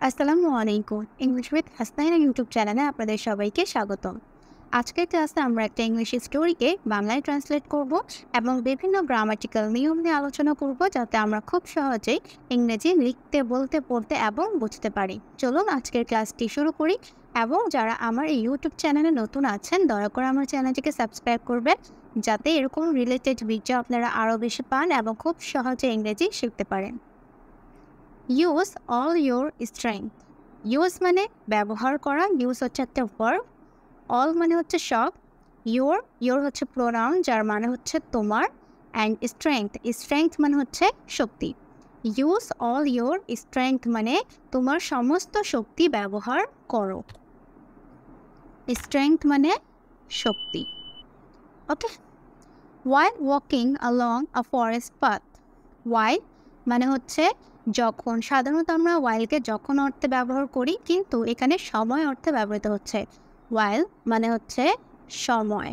আসসালামু আলাইকুম। English with Hasnaina YouTube চ্যানেলে আপনাদের সবাইকে স্বাগতম। আজকের ক্লাসে আমরা একটা ইংলিশ স্টোরিকে বাংলায় ট্রান্সলেট করব এবং বিভিন্ন গ্রামাটিক্যাল নিয়ম নিয়ে আলোচনা করব, যাতে আমরা খুব সহজেই ইংরেজি লিখতে, বলতে, পড়তে এবং বুঝতে পারি। চলুন আজকের ক্লাসটি শুরু করি। এবং যারা আমার এই ইউটিউব চ্যানেলে নতুন আছেন, দয়া করে আমার চ্যানেলটিকে সাবস্ক্রাইব করবেন, যাতে এরকম রিলেটেড ভিডিও আপনারা আরও বেশি পান এবং খুব সহজে ইংরেজি শিখতে পারেন। Use all your strength. Use মানে ব্যবহার করা, ইউজ হচ্ছে একটা ভার্ব। অল মানে হচ্ছে সব। ইউর হচ্ছে প্রোনাউন, যার মানে হচ্ছে তোমার। অ্যান্ড স্ট্রেংথ মানে হচ্ছে শক্তি। ইউজ অল ইউর স্ট্রেংথ মানে তোমার সমস্ত শক্তি ব্যবহার করো। স্ট্রেংথ মানে শক্তি। ওকে। While walking along a forest path. While মানে হচ্ছে যখন। সাধারণত আমরা whileকে যখন অর্থে ব্যবহার করি, কিন্তু এখানে সময় অর্থে ব্যবহৃত হচ্ছে। While মানে হচ্ছে সময়।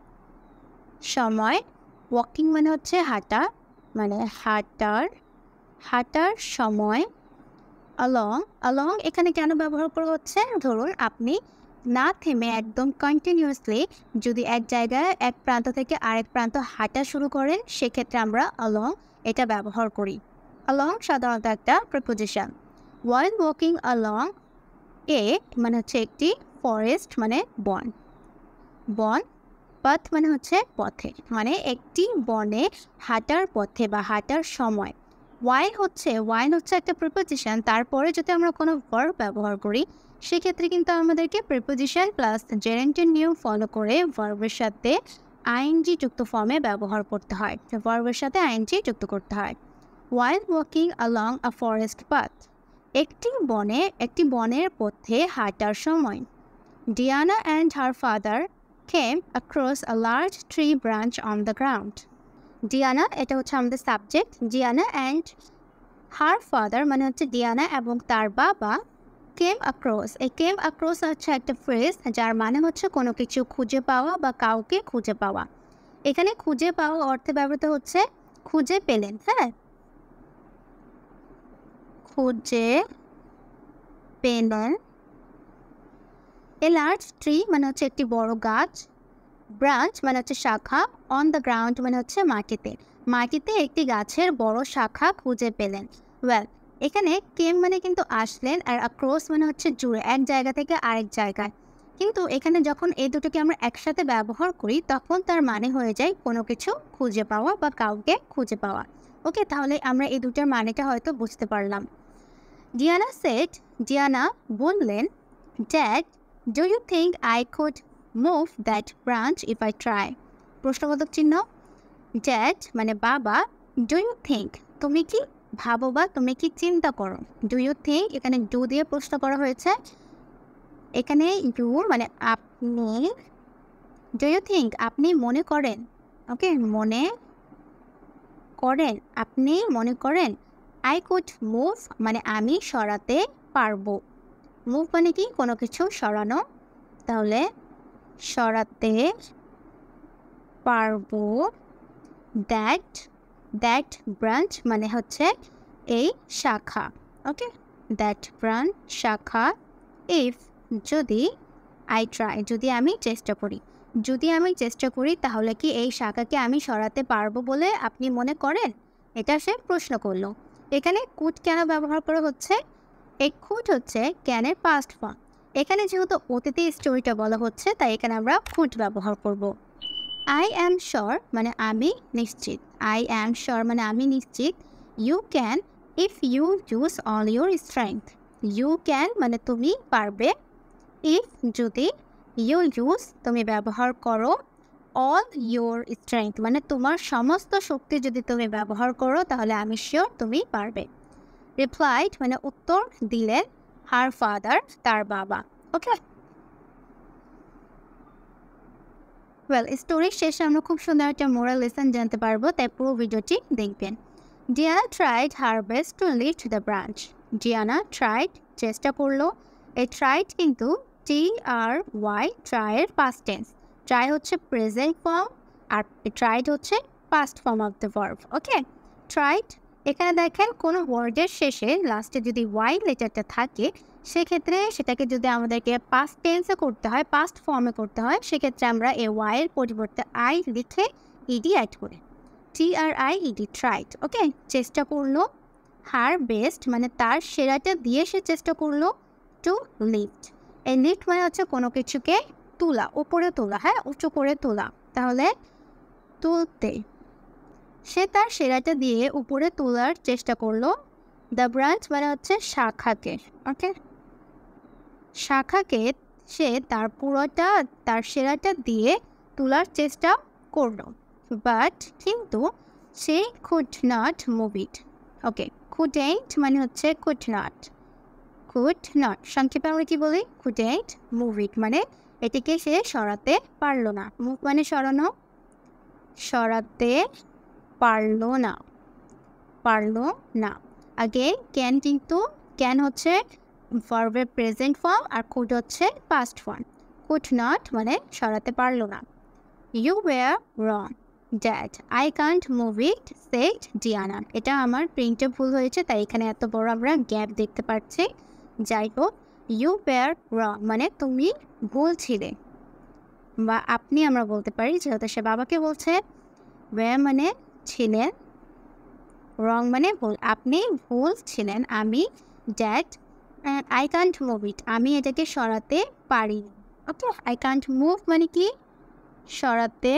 ওয়াকিং মানে হচ্ছে হাঁটা, মানে হাঁটার সময়। along এখানে কেন ব্যবহার করা হচ্ছে? ধরুন আপনি না থেমে একদম কন্টিনিউয়াসলি যদি এক জায়গায় এক প্রান্ত থেকে আরেক প্রান্ত হাঁটা শুরু করেন, সেক্ষেত্রে আমরা along এটা ব্যবহার করি। along সাধারণত একটা প্রিপোজিশন। while walking along মানে হচ্ছে একটি ফরেস্ট মানে বন। পাথ মানে হচ্ছে পথে, মানে একটি বনে হাঁটার পথে বা হাঁটার সময়। while হচ্ছে একটা প্রিপোজিশন, তারপরে যদি আমরা কোনো ভার্ব ব্যবহার করি, সেক্ষেত্রে কিন্তু আমাদেরকে প্রিপোজিশন প্লাস জেরেন্টের নিয়ম ফলো করে ভার্বের সাথে আইএনজি যুক্ত ফর্মে ব্যবহার করতে হয়। ভার্বের সাথে আইএনজি যুক্ত করতে হয়। while walking along a forest path, একটি বনের পথে হাঁটার সময়। Diana and her father came across a large tree branch on the ground. Diana এটা হচ্ছে আমাদের subject. Diana and her father মানে হচ্ছে ডিয়ানা এবং তার বাবা। came across হচ্ছে একটা ফ্রেজ, যার মানে হচ্ছে কোনো কিছু খুঁজে পাওয়া বা কাউকে খুঁজে পাওয়া। এখানে খুঁজে পাওয়া অর্থে ব্যবহৃত হচ্ছে খুঁজে পেলেন। খুঁজে পেলেন। এ লার্জ ট্রি মানে হচ্ছে একটি বড় গাছ। ব্রাঞ্চ মানে হচ্ছে শাখা। অন দ্য গ্রাউন্ড মানে হচ্ছে মাটিতে একটি গাছের বড় শাখা খুঁজে পেলেন। এখানে কেম মানে কিন্তু আসলেন, আর অ্যাক্রস মানে হচ্ছে জুড়ে, এক জায়গা থেকে আরেক জায়গায়। কিন্তু এখানে যখন এই দুটোকে আমরা একসাথে ব্যবহার করি, তখন তার মানে হয়ে যায় কোনো কিছু খুঁজে পাওয়া বা কাউকে খুঁজে পাওয়া। ওকে, তাহলে আমরা এই দুটোর মানেটা হয়তো বুঝতে পারলাম। ডিয়ানা বললেন, dad, do you think I could move that branch if I try? প্রশ্নবোধক চিহ্ন। ড্যাড মানে বাবা, ডু ইউ থিঙ্ক তুমি কি ভাবো বা তুমি কি চিন্তা করো। ডু ইউ থিঙ্ক এখানে ডু দিয়ে প্রশ্ন করা হয়েছে। এখানে ইউ মানে আপনি। ডু ইউ থিঙ্ক আপনি মনে করেন। ওকে, আপনি মনে করেন। আই কুড মুভ মানে আমি সরাতে পারবো। মুভ মানে কি কোনো কিছু সরানো, তাহলে সরাতে পারবো। দ্যাট ব্রাঞ্চ মানে হচ্ছে এই শাখা। ওকে, দ্যাট ব্রাঞ্চ শাখা। ইফ যদি আই ট্রাই যদি আমি চেষ্টা করি, তাহলে কি এই শাখাকে আমি সরাতে পারবো বলে আপনি মনে করেন? এটা সে প্রশ্ন করলো। এখানে কুড কেন ব্যবহার করা হচ্ছে? এই কুড হচ্ছে ক্যানের পাস্ট ফর্ম। এখানে যেহেতু অতীতে স্টোরিটা বলা হচ্ছে, তাই এখানে আমরা কুড ব্যবহার করব। আই অ্যাম শিওর মানে আমি নিশ্চিত। মানে আমি নিশ্চিত। You can if you use all your strength. You can মানে তুমি পারবে। ইফ যদি ইউ ইউজ তুমি ব্যবহার করো। অল ইউর স্ট্রেংথ মানে তোমার সমস্ত শক্তি যদি তুমি ব্যবহার করো, তাহলে আমি শিওর তুমি পারবে। রিপ্লাইড মানে উত্তর দিলেন। হার ফাদার তার বাবা। ওকে, স্টোরির শেষে আমরা খুব সুন্দর একটা মোরাল লেসন জানতে পারবো, তাই পুরো ভিডিওটি দেখবেন। Diana tried her best to lift the branch. Diana tried চেষ্টা করলো। এই ট্রাইড কিন্তু TRY ট্রাইয়ের পাস্ট টেন্স। ট্রাই হচ্ছে প্রেজেন্ট ফর্ম, আর ট্রাইড হচ্ছে past form of the verb. Okay, tried এখানে দেখেন কোনো ওয়ার্ডের শেষে লাস্টে যদি ওয়াই লেটারটা থাকে সেক্ষেত্রে সেটাকে যদি আমাদেরকে পাস্ট টেন্সে করতে হয়, পাস্ট ফর্মে করতে হয়, সেক্ষেত্রে আমরা এই ওয়াইয়ের পরিবর্তে আই লিখে ইডি অ্যাড করি। TRIED, tried. ওকে, চেষ্টা করলো। হার বেস্ট মানে তার সেরাটা দিয়ে সে চেষ্টা করলো। টু লিফট, এই লিফট মানে হচ্ছে কোনো কিছুকে তোলা, উপরে তোলা, হ্যাঁ, উঁচু করে তোলা, তাহলে তুলতে। সে তার সেরাটা দিয়ে উপরে তোলার চেষ্টা করলো। দ্য ব্রাঞ্চ মানে হচ্ছে শাখাকে। ওকে, শাখাকে সে তার পুরোটা, তার সেরাটা দিয়ে তোলার চেষ্টা করলো। বাট কিন্তু সে could not move it. Okay, couldn't মানে হচ্ছে কুড নট। কুড নট সংক্ষেপে আমরা কি বলি? কুডেন্ট মুভ ইট মানে এটিকে সে সরাতে পারলো না। মুভ মানে সরানো, সরাতে পারলো না, পারলো না। আগে ক্যান, কিন্তু ক্যান হচ্ছে ভার্বের প্রেজেন্ট ফর্ম আর কুড হচ্ছে পাস্ট ফর্ম। কুড নট মানে সরাতে পারলো না। You were wrong dad, I can't move it said Diana. এটা আমার প্রিন্টে ভুল হয়েছে, তাই এখানে এত বড় আমরা গ্যাপ দেখতে পাচ্ছি। যাই হোক, ইউ ওয়্যার রং মানে তুমি ভুল ছিলে, বা আপনি আমরা বলতে পারি, যেহেতু সে বাবাকে বলছে। ওয়্যার মানে ছিলেন, রং মানে ভুল, আপনি ভুল ছিলেন। আমি dad, I can't move it, আমি এটাকে সরাতে পারি। ওকে, আই কান্ট মুভ মানে কি? সরাতে,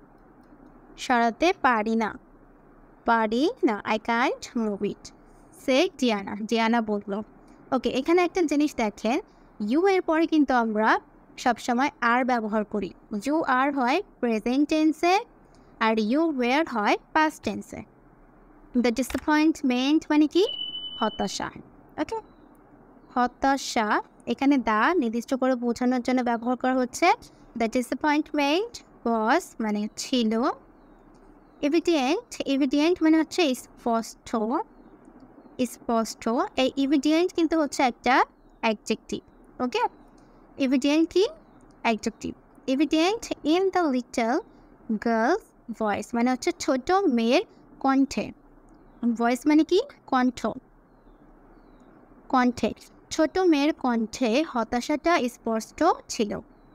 সরাতে পারি না, পারি না। I can't move it said Diana, Diana বললো। ওকে, এখানে একটা জিনিস দেখেন, ইউ এর পরে কিন্তু আমরা সবসময় আর ব্যবহার করি। ইউ আর হয় প্রেজেন্ট টেন্সে আর ইউ ওয়্যার হয় পাস্ট টেন্সে। দ্য ডিসঅ্যাপয়েন্টমেন্ট মানে কি? হতাশা। ওকে, হতাশা এখানে দা নির্দিষ্ট করে বোঝানোর জন্য ব্যবহার করা হচ্ছে। দ্য ডিসঅ্যাপয়েন্টমেন্ট ওয়াজ মানে ছিল। এভিডেন্ট, এভিডেন্ট মানে হচ্ছে স্পষ্ট, স্পষ্ট। এই এভিডেন্ট কিন্তু হচ্ছে একটা অ্যাডজেক্টিভ। ওকে, এভিডেন্ট কি? Adjective. Evident in the little girl's voice মানে হচ্ছে ছোট মেয়ের কণ্ঠে। ভয়েস মানে কি? কণ্ঠ, কণ্ঠে। ছোট মেয়ের কণ্ঠে হতাশাটা স্পষ্ট ছিল।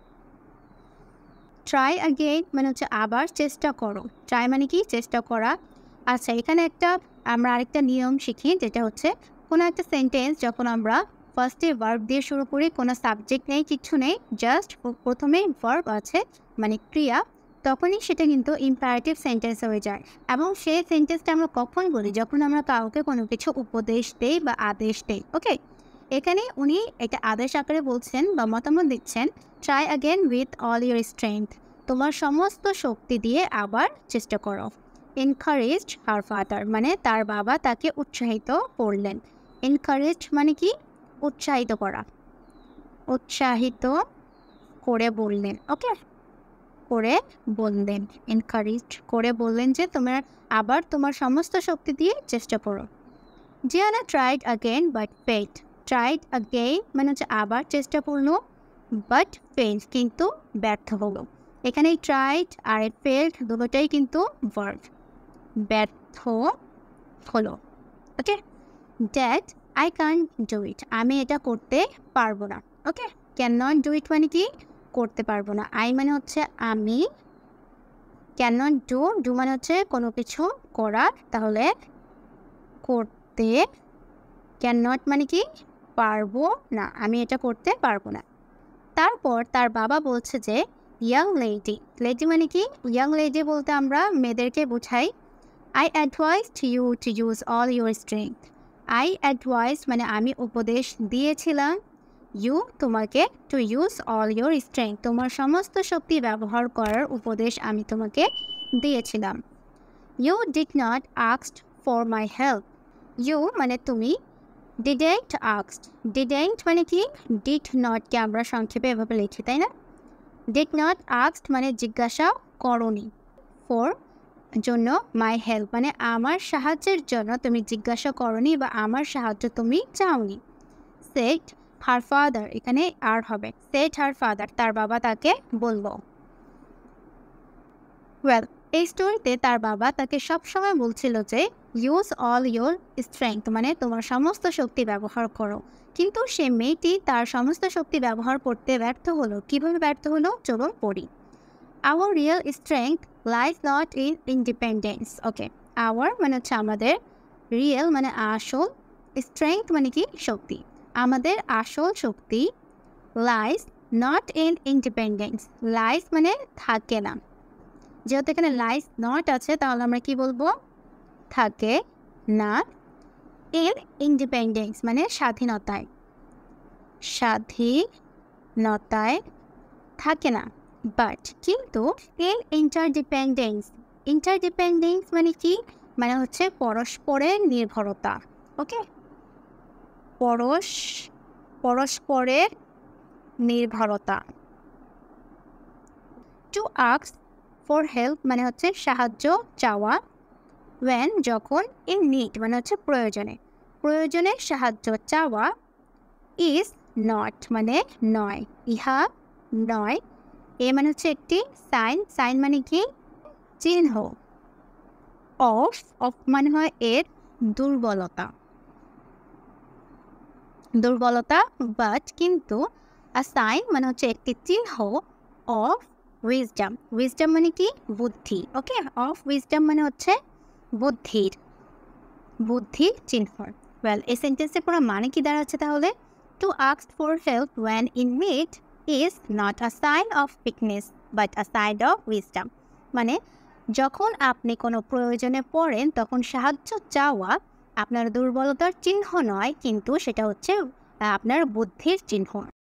ট্রাই অ্যাগেইন মানে হচ্ছে আবার চেষ্টা করো। ট্রাই মানে কি? চেষ্টা করা। আচ্ছা, এখানে আমরা আরেকটা নিয়ম শিখি, যেটা হচ্ছে কোনো একটা সেন্টেন্স যখন আমরা ফার্স্টে ভার্ব দিয়ে শুরু করি, কোনো সাবজেক্ট নেই, কিছু নেই, জাস্ট প্রথমেই ভার্ব আছে মানে ক্রিয়া, তখনই সেটা কিন্তু ইম্পারেটিভ সেন্টেন্স হয়ে যায়। এবং সেই সেন্টেন্সটা আমরা কখন বলি? যখন আমরা কাউকে কোনো কিছু উপদেশ দেই বা আদেশ দেই। ওকে, এখানে উনি এটা আদেশ আকারে বলছেন বা মতামত দিচ্ছেন। Try again with all your strength, তোমার সমস্ত শক্তি দিয়ে আবার চেষ্টা করো। এনকারেজড হার ফাদার মানে তার বাবা তাকে উৎসাহিত করলেন। এনকারেজড মানে কি? উৎসাহিত করা, উৎসাহিত করে বললেন। ওকে, করে বললেন, এনকারেজড করে বললেন যে তোমার আবার তোমার সমস্ত শক্তি দিয়ে চেষ্টা করো। Diana tried again but failed. Tried again মানে হচ্ছে আবার চেষ্টা করলো, বাট ফেইল্ড কিন্তু ব্যর্থ হলো। এখানে ট্রাইড আর ফেইল্ড দুটোটাই কিন্তু ভার্ব, ব্যর্থ হলো। Okay, dad I can't do it, আমি এটা করতে পারবো না। Okay, can not do it মানে কি? করতে পারবো না। আই মানে হচ্ছে আমি, ক্যান নট ডু, ডু মানে হচ্ছে কোনো কিছু করা, তাহলে করতে। ক্যান নট মানে কি? পারবো না, আমি এটা করতে পারবো না। তারপর তার বাবা বলছে যে ইয়াং লেডি, লেডি মানে কি? ইয়াং লেডি বলতে আমরা মেয়েদেরকে বোঝাই। I advise you to use all your strength. I advise মানে আমি উপদেশ দিয়েছিলাম, ইউ তোমাকে, to use all your strength তোমার সমস্ত শক্তি ব্যবহার করার উপদেশ আমি তোমাকে দিয়েছিলাম। You did not asked for my help. You মানে তুমি, ডিডেন্ট আস্কড, ডিডেন্ট মানে কি? ডিড নটকে আমরা সংক্ষেপে এভাবে লিখি, তাই না? ডিড নট আস্কড মানে জিজ্ঞাসা করনি, ফর জন্য, মাই হেল্প মানে আমার সাহায্যের জন্য তুমি জিজ্ঞাসা করনি বা আমার সাহায্য তুমি চাওনি। সেড হার ফাদার, এখানে আর হবে, সেড হার ফাদার তার বাবা তাকে বলল। ওয়েল, এই স্টোরিতে তার বাবা তাকে সবসময় বলছিল যে ইউজ অল ইউর স্ট্রেংথ, মানে তোমার সমস্ত শক্তি ব্যবহার করো। কিন্তু সে মেয়েটি তার সমস্ত শক্তি ব্যবহার করতে ব্যর্থ হলো। কিভাবে ব্যর্থ হলো চলুন পড়ি। Our real strength lies not in independence. Okay, our মানে হচ্ছে আমাদের, রিয়েল মানে আসল, স্ট্রেংথ মানে কি শক্তি। আমাদের আসল শক্তি lies not in independence. Lies মানে থাকে না, যেহেতু এখানে লাইজ নট আছে তাহলে আমরা কি বলবো, থাকে না। ইন ইন্ডিপেন্ডেন্স মানে স্বাধীনতায়, স্বাধীনতায় থাকে না। বাট কিন্তু ইন ইন্টারডিপেন্ডেন্স, ইন্টারডিপেন্ডেন্স মানে কি, মানে হচ্ছে পরস্পরের নির্ভরতা। ওকে, পরস্পরের নির্ভরতা। টু আস্ক ফর হেল্প মানে হচ্ছে সাহায্য চাওয়া। ওয়েন যখন, ইন নিড মানে হচ্ছে প্রয়োজনে, প্রয়োজনে সাহায্য চাওয়া। ইজ নট মানে নয়, ইহা নয়। এ মানে হচ্ছে একটি সাইন, সাইন মানে কি চিহ্ন। অফ, অফ মানে হয় এর দুর্বলতা, দুর্বলতা। বাট কিন্তু আ সাইন মানে হচ্ছে একটি চিহ্ন অফ উইজডম, উইজডম মানে কি বুদ্ধি। ওকে, অফ উইজডম মানে হচ্ছে বুদ্ধির, বুদ্ধির চিহ্ন। ওয়েল, এই সেন্টেন্সের পুরো মানে কি দাঁড়াচ্ছে তাহলে, to ask for help when in need is not a sign of weakness but a sign of wisdom. মানে যখন আপনি কোনো প্রয়োজনে পড়েন তখন সাহায্য চাওয়া আপনার দুর্বলতার চিহ্ন নয়, কিন্তু সেটা হচ্ছে আপনার বুদ্ধির চিহ্ন।